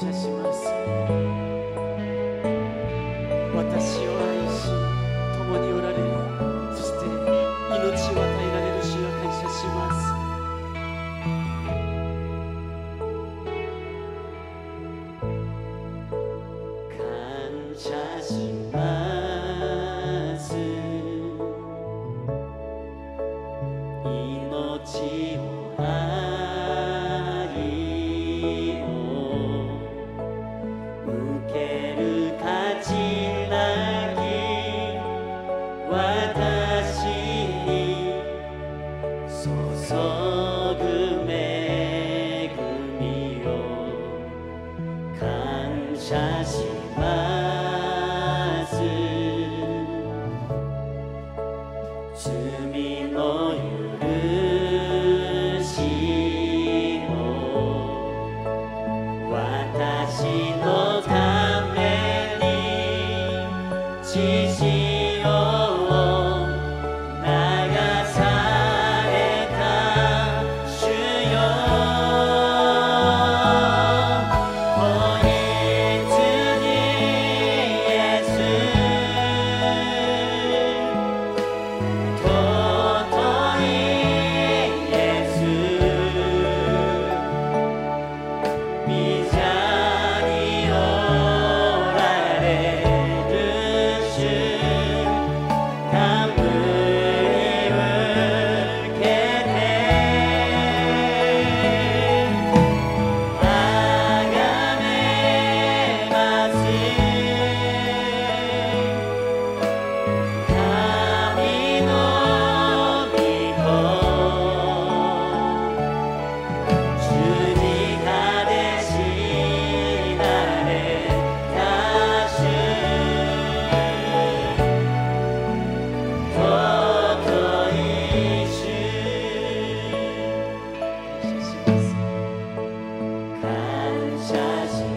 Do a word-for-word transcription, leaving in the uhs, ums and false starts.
謝します。私を愛し共におられる、そして命を与えられる主を感謝します。感謝します。命を愛を受ける価値なき私に注ぐ恵みを感謝します。罪の許しを私のために血潮を流された主よ、子羊イエス、尊いイエス、御座におられる主、冠受けてあがめます。神の御子、十字架で死なれた主、尊い主、感謝します。感謝し